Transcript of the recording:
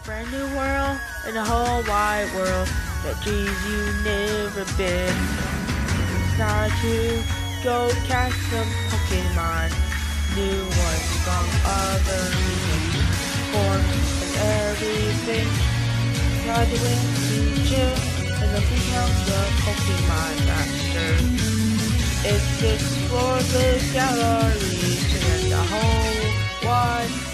brand new world in the whole wide world that dreams you've never been. It's time to go catch some Pokemon, new ones from other regions, forms and everything. Try to win to chill and the become the Pokemon Master. It's explore the galleries and the whole wide